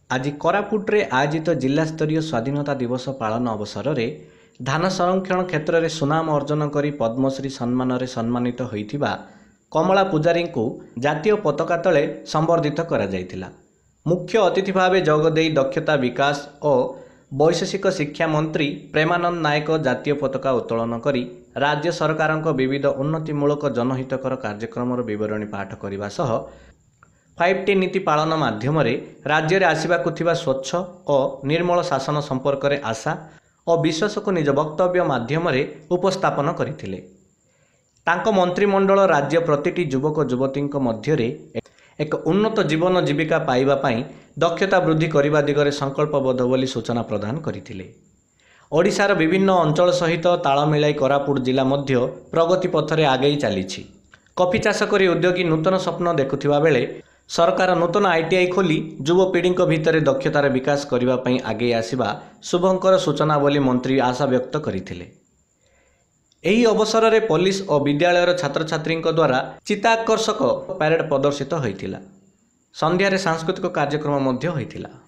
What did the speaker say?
आज कोरापुट्रे आयोजित जिलास्तरीय स्वाधीनता दिवस पालन अवसर में धान संरक्षण क्षेत्र में सुनाम अर्जन कर पद्मश्री सम्मान में सम्मानित होइथिबा कमला पूजारी को जातीय पताका तले संबर्धित करा जायतिला। मुख्य अतिथि भाव जोगदे दक्षता विकास और वैशेषिक शिक्षा मंत्री प्रेमानंद नायक जातीय पताका उत्तोलन करी राज्य सरकार विविध उन्नतिमूलक जनहितकर कार्यक्रम विवरणी पाठ करने सह 5T नीति पालन माध्यम राज्य में आसवाक स्वच्छ और निर्मल शासन संपर्क में आशा और विश्वास को निज वक्तव्य माध्यम उपस्थापन करथिले। तांको मंत्रिमंडल राज्य प्रतिटी युवक युवती मध्य एक उन्नत जीवन जीविका पाइबा पई दक्षता वृद्धि करने दिगरे संकल्पबद्ध बोली सूचना प्रदान करथिले। ओडिशार विभिन्न अंचल सहित ताल मिलाई कोरापुट जिला मध्य प्रगति पथरे आगई चलीछि। कॉफी चाष करी उद्योगी नूतन स्वप्न देखुथिबा बेले सरकार नूतन ITI खोली युवपीढ़ी भितर दक्षतार विकास करने आगे आसवा शुभंकर सूचना बोली मंत्री आशा व्यक्त करथिले। एही अवसर में पुलिस और विद्यालयर छात्र छात्री द्वारा चित्ताकर्षक परेड प्रदर्शित होइथिला। संध्यारे सांस्कृतिक कार्यक्रम मध्य होइथिला।